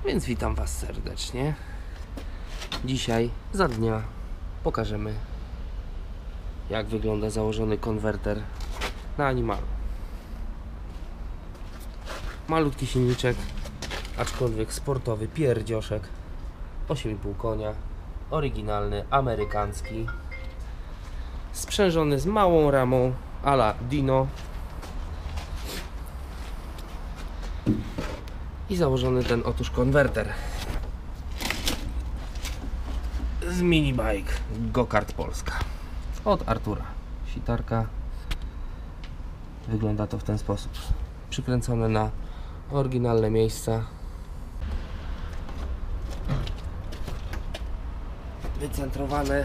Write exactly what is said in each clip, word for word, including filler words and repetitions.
Więc witam Was serdecznie. Dzisiaj za dnia pokażemy, jak wygląda założony konwerter na Animalu. Malutki silniczek, aczkolwiek sportowy pierdzioszek, osiem i pół konia, oryginalny, amerykański, sprzężony z małą ramą a la Dino i założony ten otóż konwerter z Minibike Go-Kart Polska od Artura Sitarka. Wygląda to w ten sposób, przykręcone na oryginalne miejsca, wycentrowane.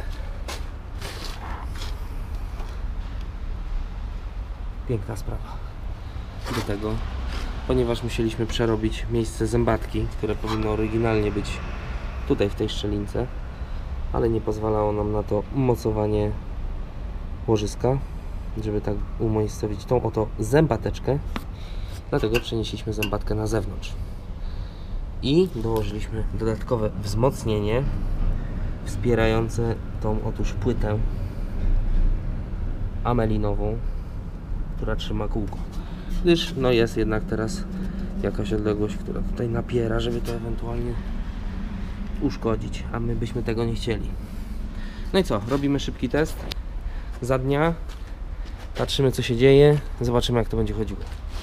Piękna sprawa. Do tego, ponieważ musieliśmy przerobić miejsce zębatki, które powinno oryginalnie być tutaj w tej szczelince, ale nie pozwalało nam na to mocowanie łożyska, żeby tak umiejscowić tą oto zębateczkę. Dlatego przenieśliśmy zębatkę na zewnątrz i dołożyliśmy dodatkowe wzmocnienie wspierające tą otóż płytę amelinową, która trzyma kółko, gdyż no jest jednak teraz jakaś odległość, która tutaj napiera, żeby to ewentualnie uszkodzić, a my byśmy tego nie chcieli. No i co? Robimy szybki test za dnia, patrzymy co się dzieje, zobaczymy jak to będzie chodziło.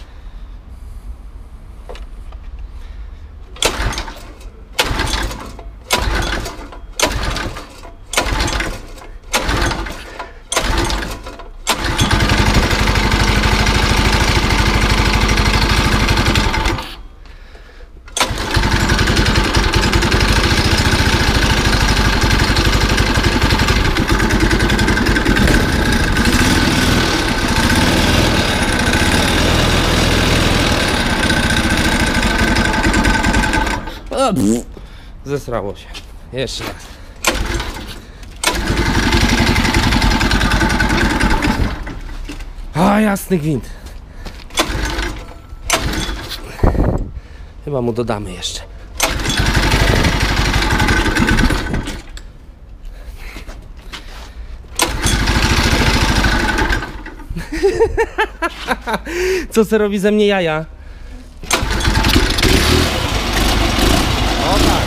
O, pff, zesrało się. Jeszcze raz. A, jasny gwint. Chyba mu dodamy jeszcze. Co se robi ze mnie jaja? O tak.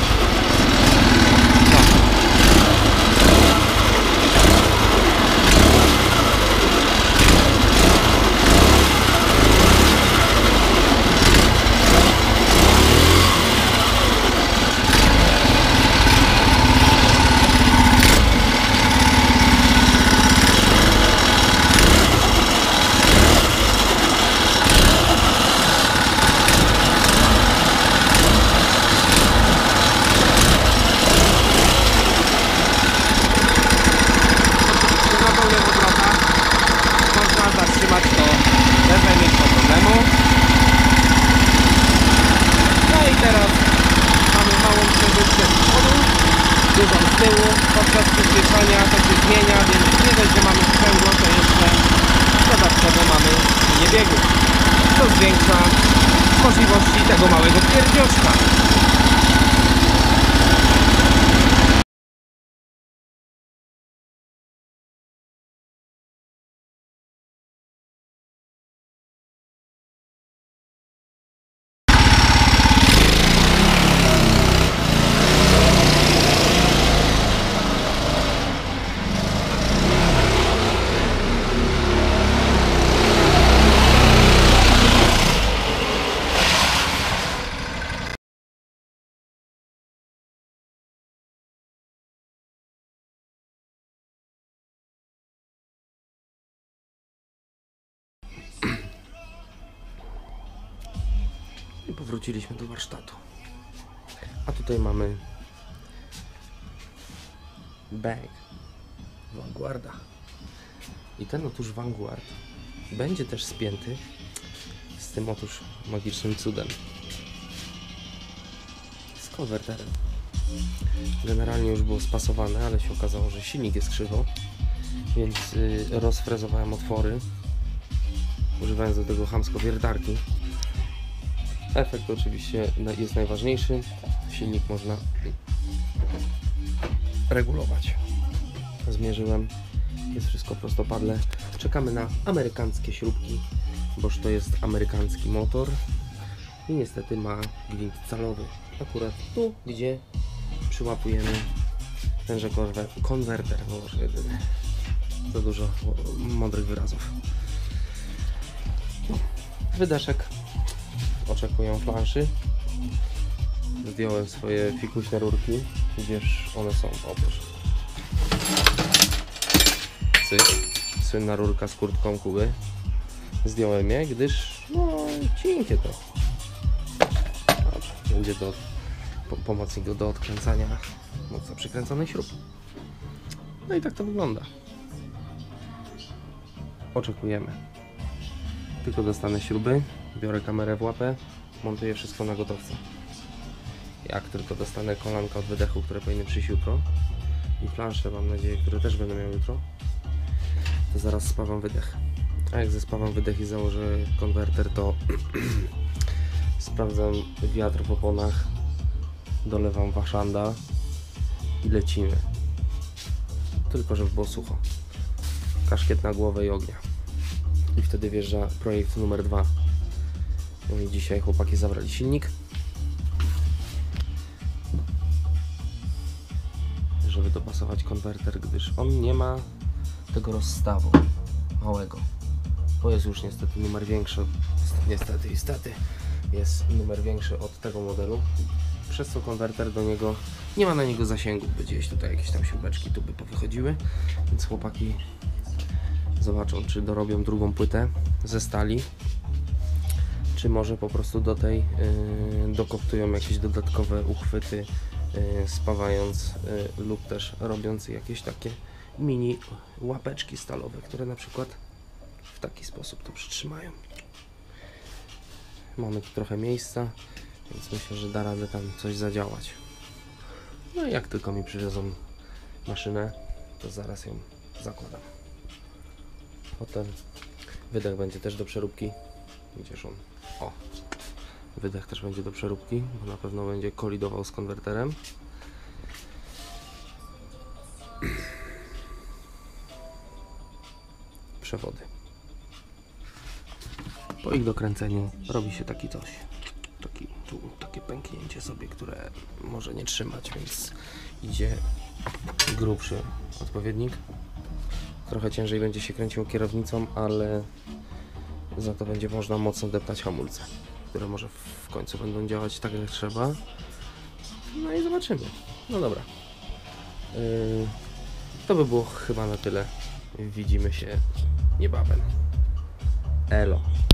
Z tyłu podczas przyspieszania to się zmienia, więc nie dość, że mamy sprzęgło, to jeszcze dodatkowo mamy nie biegu, co zwiększa możliwości tego małego pierdzioszka. I powróciliśmy do warsztatu. A tutaj mamy bag Vanguarda. I ten otóż Vanguard będzie też spięty z tym otóż magicznym cudem, z konwerterem. Generalnie już było spasowane, ale się okazało, że silnik jest krzywo, więc yy, rozfrezowałem otwory, używając do tego chamsko wiertarki. Efekt oczywiście jest najważniejszy. Silnik można regulować. Zmierzyłem. Jest wszystko prostopadle. Czekamy na amerykańskie śrubki, boż to jest amerykański motor i niestety ma gwint calowy. Akurat tu, gdzie przyłapujemy tenże konwerter. Boże, za dużo mądrych wyrazów. Wydeszek. Oczekuję planszy. Zdjąłem swoje fikuśne rurki. Gdzież one są? Otóż. Cyk. Słynna rurka z kurtką Kuby. Zdjąłem je, gdyż no cienkie to. Dobrze. Będzie do po, pomocnik do, do odkręcania mocno przykręconych śrub. No i tak to wygląda. Oczekujemy. Tylko dostanę śruby, biorę kamerę w łapę, montuję wszystko na gotowce. Jak tylko dostanę kolanka od wydechu, które powinny przyjść jutro, i plansze, mam nadzieję, które też będę miał jutro, to zaraz spawam wydech. A jak zespawam wydech i założę konwerter, to sprawdzam wiatr w oponach, dolewam waszanda i lecimy. Tylko żeby było sucho. Kaszkiet na głowę i ognia. I wtedy wjeżdża projekt numer dwa. No i dzisiaj chłopaki zabrali silnik, żeby dopasować konwerter, gdyż on nie ma tego rozstawu małego, bo jest już niestety numer większy, niestety, niestety jest numer większy od tego modelu, przez co konwerter do niego nie ma na niego zasięgu, by gdzieś tutaj jakieś tam śrubeczki tu by powychodziły, więc chłopaki zobaczą, czy dorobią drugą płytę ze stali, czy może po prostu do tej yy, dokoptują jakieś dodatkowe uchwyty, yy, spawając yy, lub też robiąc jakieś takie mini łapeczki stalowe, które na przykład w taki sposób to przytrzymają. Mamy tu trochę miejsca, więc myślę, że da radę tam coś zadziałać. No i jak tylko mi przywiozą maszynę, to zaraz ją zakładam. Potem wydech będzie też do przeróbki. Gdzież on? O! Wydech też będzie do przeróbki, bo na pewno będzie kolidował z konwerterem. Przewody. Po ich dokręceniu robi się taki coś. Taki, tu, takie pęknięcie sobie, które może nie trzymać, więc idzie grubszy odpowiednik. Trochę ciężej będzie się kręciło kierownicą, ale za to będzie można mocno deptać hamulce, które może w końcu będą działać tak jak trzeba. No i zobaczymy. No dobra. Yy, to by było chyba na tyle. Widzimy się niebawem. Elo.